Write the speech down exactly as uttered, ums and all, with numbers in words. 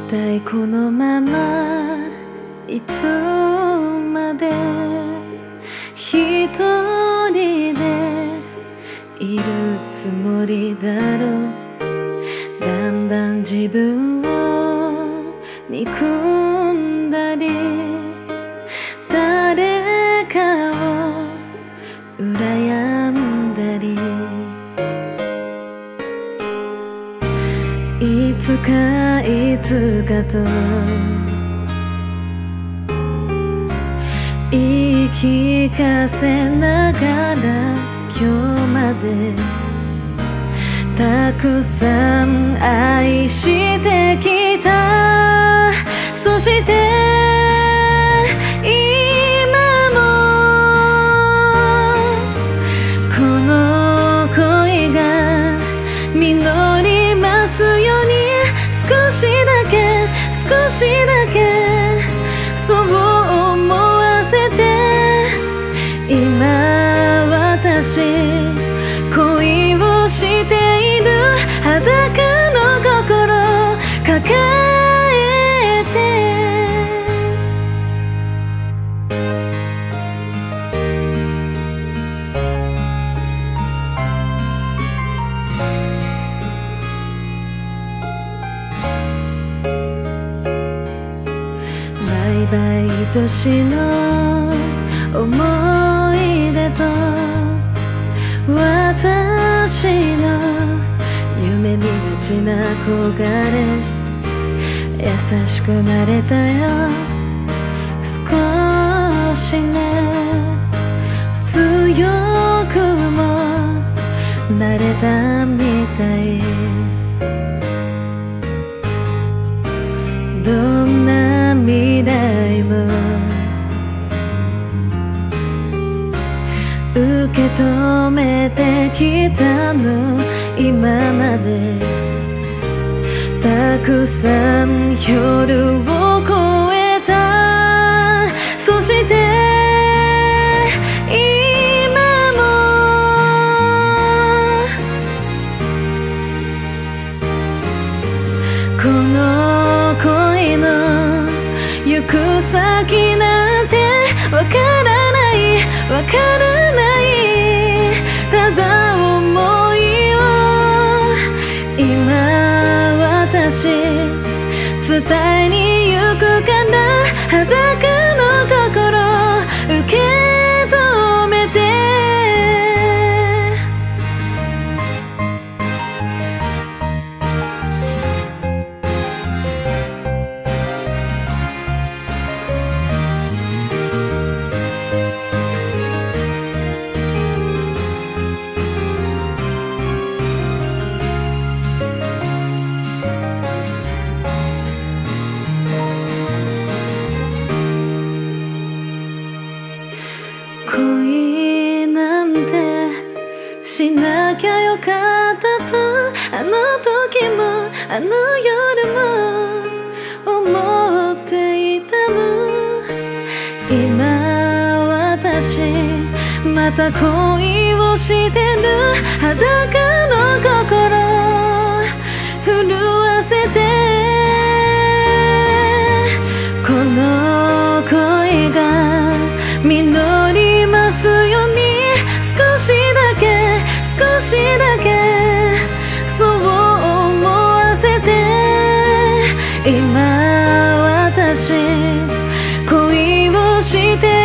体このままいつまで一人でいるつもりだろう。だんだん自分を憎んだり、誰かを羨んだり、いつかいつかと言い聞かせながら今日までたくさん愛してきた。そして今もこの恋が実りますように、少しだけ少しだけそう思わせて、今私恋をしている裸の心抱えて。バイバイ年の思い出と私の夢見がちな憧れ、優しくなれたよ少しね、強くもなれたみたい。どんな未来も受け止めてきたの今まで。たくさん夜を越えた。そして今もこの恋の行く先なんてわからないわからない、ただ思いを今私伝えに行くから裸の心受け止めて。恋なんてしなきゃよかったと、あの時もあの夜も思っていたの。今私また恋をしてる裸の心震わせて。この恋が実りますように、少しだけ少しだけそう思わせて。今私恋をして